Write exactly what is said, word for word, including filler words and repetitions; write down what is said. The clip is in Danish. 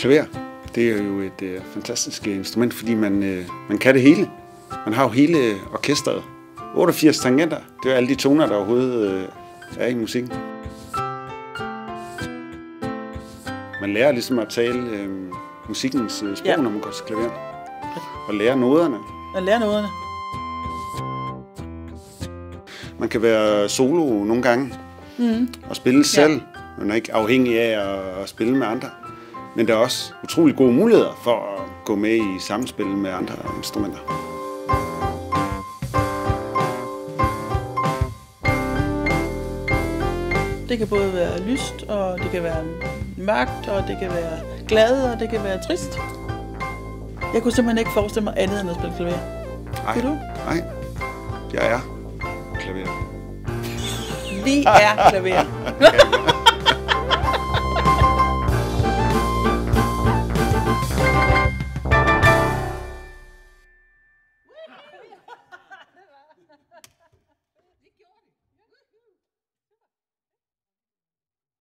Klaver, det er jo et øh, fantastisk instrument, fordi man, øh, man kan det hele. Man har jo hele orkestret. otteogfirs tangenter, det er alle de toner, der overhovedet øh, er i musikken. Man lærer ligesom at tale øh, musikkens øh, sprog, ja. Når man går til klaver. Og lære noderne. Og lære noderne. Man kan være solo nogle gange mm. og spille selv. Ja. Man er ikke afhængig af at spille med andre. Men der er også utrolig gode muligheder for at gå med i samspil med andre instrumenter. Det kan både være lyst, og det kan være mørkt, og det kan være glad, og det kan være trist. Jeg kunne simpelthen ikke forestille mig andet end at spille klaver. Nej, kunne du? Nej. Jeg er klaver. Vi er klaver.